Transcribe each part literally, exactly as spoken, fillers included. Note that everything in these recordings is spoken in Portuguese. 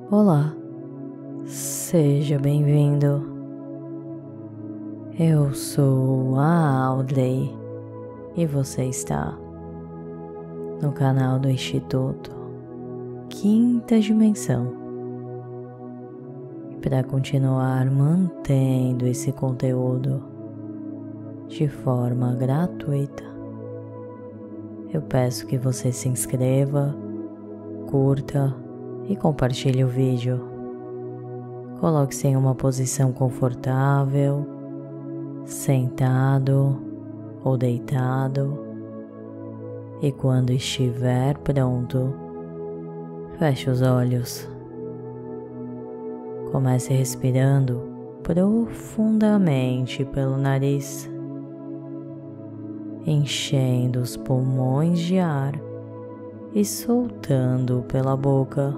Olá, seja bem-vindo. Eu sou a Audrey e você está no canal do Instituto Quinta Dimensão. E para continuar mantendo esse conteúdo de forma gratuita, eu peço que você se inscreva, curta e compartilhe o vídeo. Coloque-se em uma posição confortável, sentado ou deitado, e quando estiver pronto, feche os olhos. Comece respirando profundamente pelo nariz, enchendo os pulmões de ar e soltando pela boca.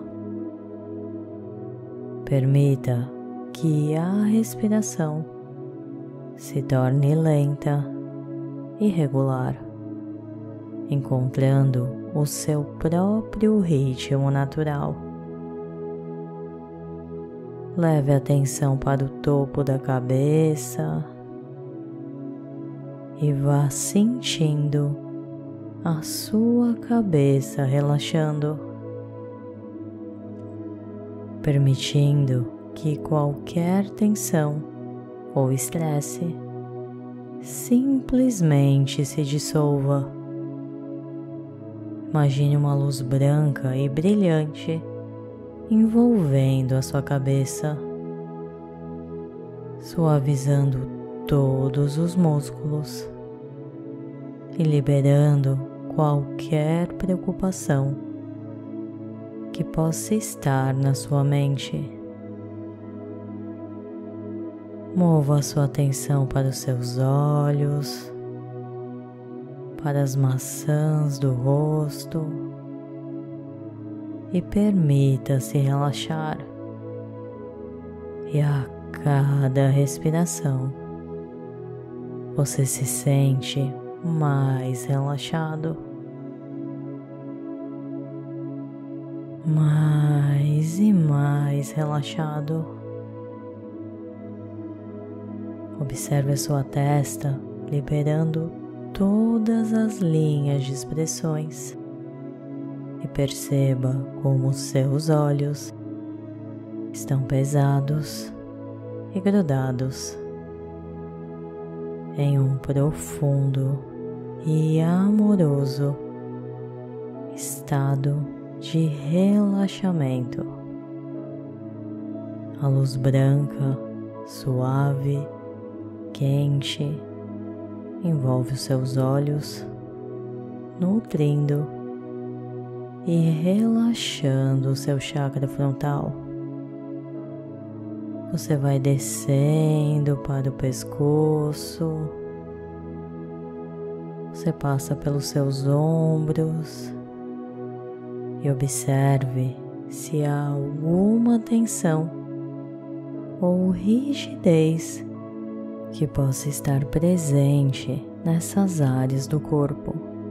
Permita que a respiração se torne lenta e regular, encontrando o seu próprio ritmo natural. Leve a atenção para o topo da cabeça e vá sentindo a sua cabeça relaxando, permitindo que qualquer tensão ou estresse simplesmente se dissolva. Imagine uma luz branca e brilhante envolvendo a sua cabeça, suavizando todos os músculos e liberando qualquer preocupação que possa estar na sua mente. Mova a sua atenção para os seus olhos, para as maçãs do rosto e permita-se relaxar. E a cada respiração, você se sente mais relaxado, mais e mais relaxado. Observe a sua testa liberando todas as linhas de expressões e perceba como os seus olhos estão pesados e grudados em um profundo e amoroso estado de relaxamento. A luz branca, suave, quente, envolve os seus olhos, nutrindo e relaxando o seu chakra frontal. Você vai descendo para o pescoço, você passa pelos seus ombros e observe se há alguma tensão ou rigidez que possa estar presente nessas áreas do corpo.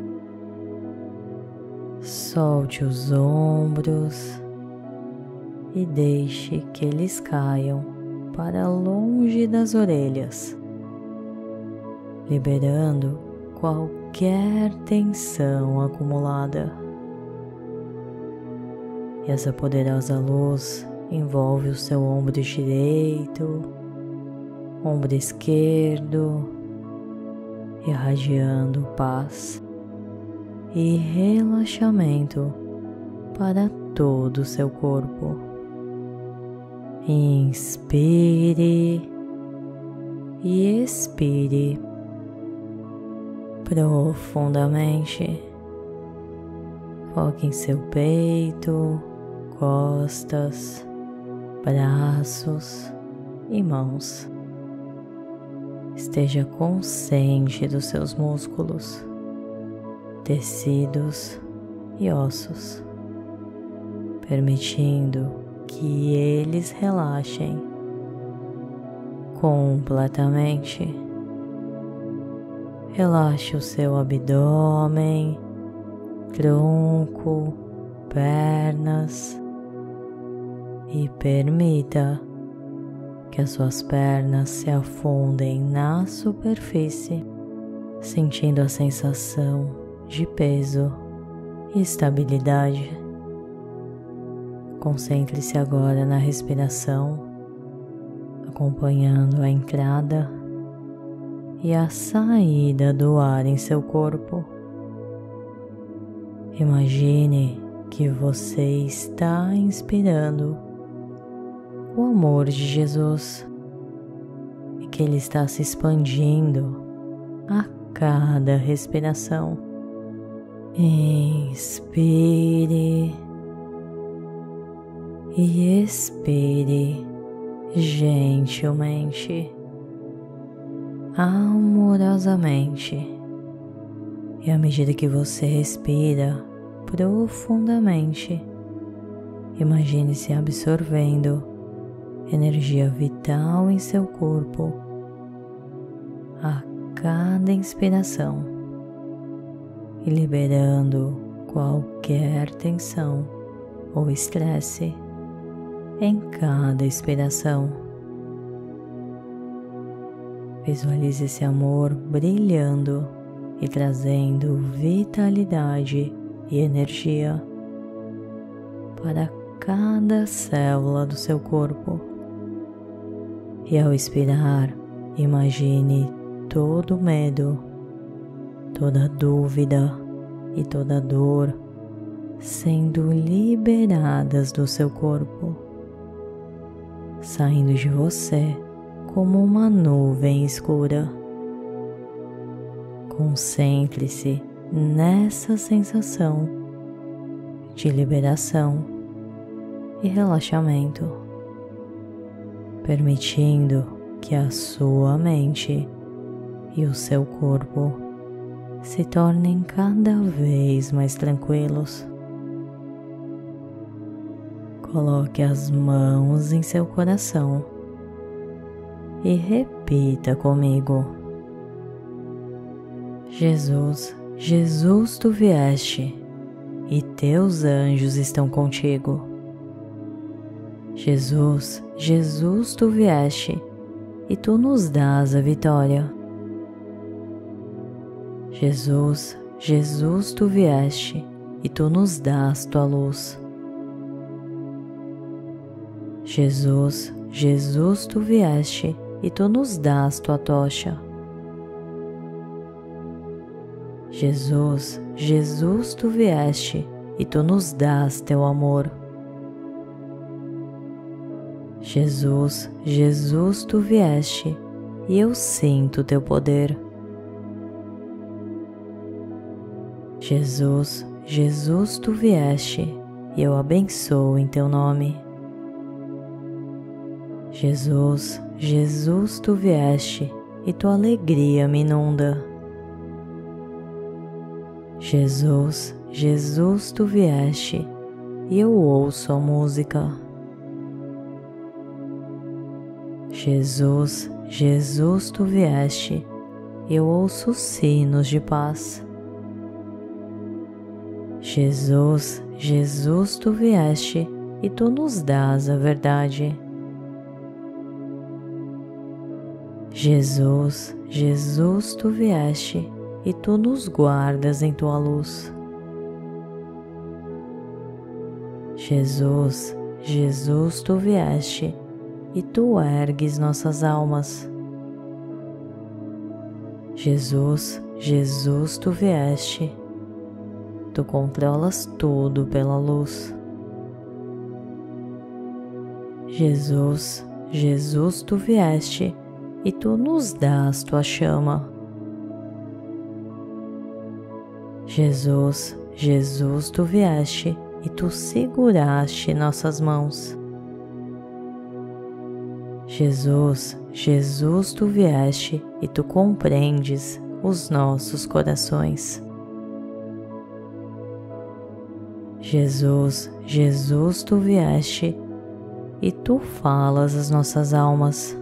Solte os ombros e deixe que eles caiam para longe das orelhas, liberando qualquer tensão acumulada. E essa poderosa luz envolve o seu ombro direito, ombro esquerdo, irradiando paz e relaxamento para todo o seu corpo. Inspire e expire profundamente. Foque em seu peito, costas, braços e mãos. Esteja consciente dos seus músculos, tecidos e ossos, permitindo que eles relaxem completamente. Relaxe o seu abdômen, tronco, pernas e permita que as suas pernas se afundem na superfície, sentindo a sensação de peso e estabilidade. Concentre-se agora na respiração, acompanhando a entrada e a saída do ar em seu corpo. Imagine que você está inspirando o amor de Jesus e que Ele está se expandindo a cada respiração. Inspire e expire gentilmente, amorosamente. E à medida que você respira profundamente, imagine-se absorvendo energia vital em seu corpo a cada inspiração e liberando qualquer tensão ou estresse em cada expiração. Visualize esse amor brilhando e trazendo vitalidade e energia para cada célula do seu corpo. E ao expirar, imagine todo o medo, toda dúvida e toda dor sendo liberadas do seu corpo, saindo de você como uma nuvem escura. Concentre-se nessa sensação de liberação e relaxamento, permitindo que a sua mente e o seu corpo se tornem cada vez mais tranquilos. Coloque as mãos em seu coração e repita comigo: Jesus, Jesus, tu vieste e teus anjos estão contigo. Jesus, Jesus, tu vieste e tu nos dás a vitória. Jesus, Jesus, tu vieste e tu nos dás tua luz. Jesus, Jesus, tu vieste e tu nos dás tua tocha. Jesus, Jesus, tu vieste e tu nos dás teu amor. Jesus, Jesus, tu vieste e eu sinto teu poder. Jesus, Jesus, tu vieste e eu abençoo em teu nome. Jesus, Jesus, tu vieste e tua alegria me inunda. Jesus, Jesus, tu vieste e eu ouço a música. Jesus, Jesus, tu vieste e eu ouço os sinos de paz. Jesus, Jesus, tu vieste e tu nos dás a verdade. Jesus, Jesus, tu vieste e tu nos guardas em tua luz. Jesus, Jesus, tu vieste e tu ergues nossas almas. Jesus, Jesus, tu vieste, tu controlas tudo pela luz. Jesus, Jesus, tu vieste e tu nos dás tua chama. Jesus, Jesus, tu vieste e tu seguraste nossas mãos. Jesus, Jesus, tu vieste e tu compreendes os nossos corações. Jesus, Jesus, tu vieste e tu falas as nossas almas.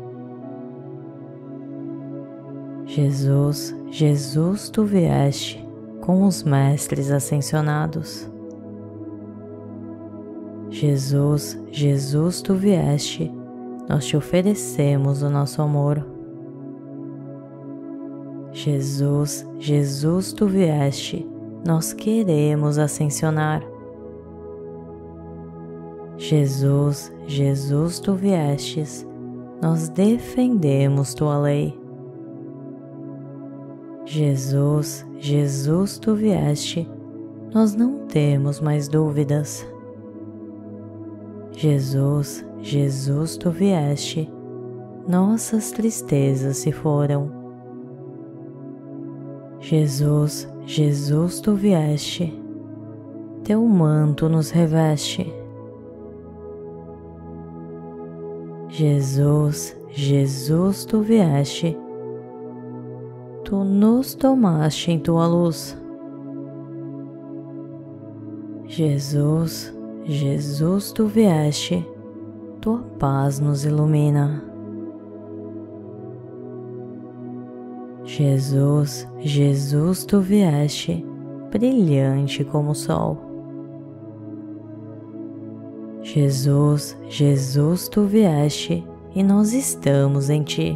Jesus, Jesus, tu vieste com os mestres ascensionados. Jesus, Jesus, tu vieste, nós te oferecemos o nosso amor. Jesus, Jesus, tu vieste, nós queremos ascensionar. Jesus, Jesus, tu viestes, nós defendemos tua lei. Jesus, Jesus, tu vieste, nós não temos mais dúvidas. Jesus, Jesus, tu vieste, nossas tristezas se foram. Jesus, Jesus, tu vieste, teu manto nos reveste. Jesus, Jesus, tu vieste, tu nos tomaste em tua luz. Jesus, Jesus, tu vieste, tua paz nos ilumina. Jesus, Jesus, tu vieste, brilhante como o sol. Jesus, Jesus, tu vieste, e nós estamos em ti.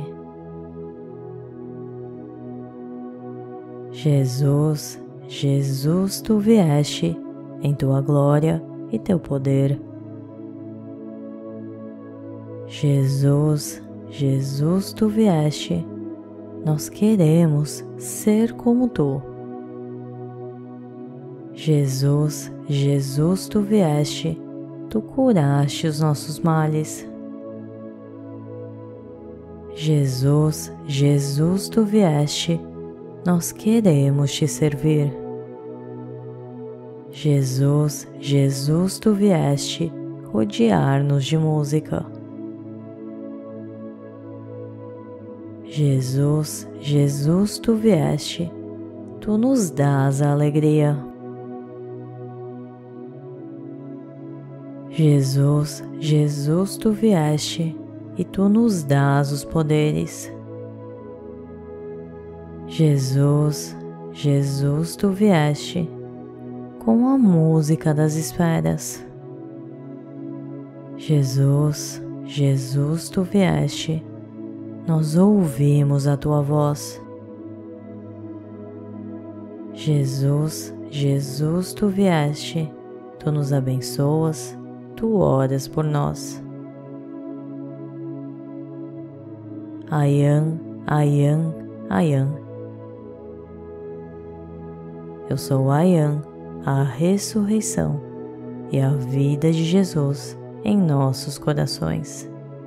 Jesus, Jesus, tu vieste, em tua glória e teu poder. Jesus, Jesus, tu vieste, nós queremos ser como tu. Jesus, Jesus, tu vieste, tu curaste os nossos males. Jesus, Jesus, tu vieste, nós queremos te servir. Jesus, Jesus, tu vieste, rodear-nos de música. Jesus, Jesus, tu vieste, tu nos dás a alegria. Jesus, Jesus, tu vieste, e tu nos dás os poderes. Jesus, Jesus, tu vieste, com a música das esferas. Jesus, Jesus, tu vieste, nós ouvimos a tua voz. Jesus, Jesus, tu vieste, tu nos abençoas, tu oras por nós. Ayan, Ayan, Ayan. Eu sou Ayan, a ressurreição e a vida de Jesus em nossos corações.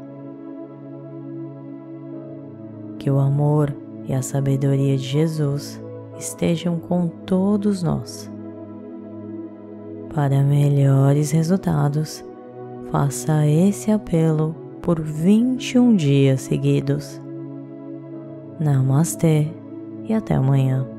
Que o amor e a sabedoria de Jesus estejam com todos nós. Para melhores resultados, faça esse apelo por vinte e um dias seguidos. Namastê e até amanhã.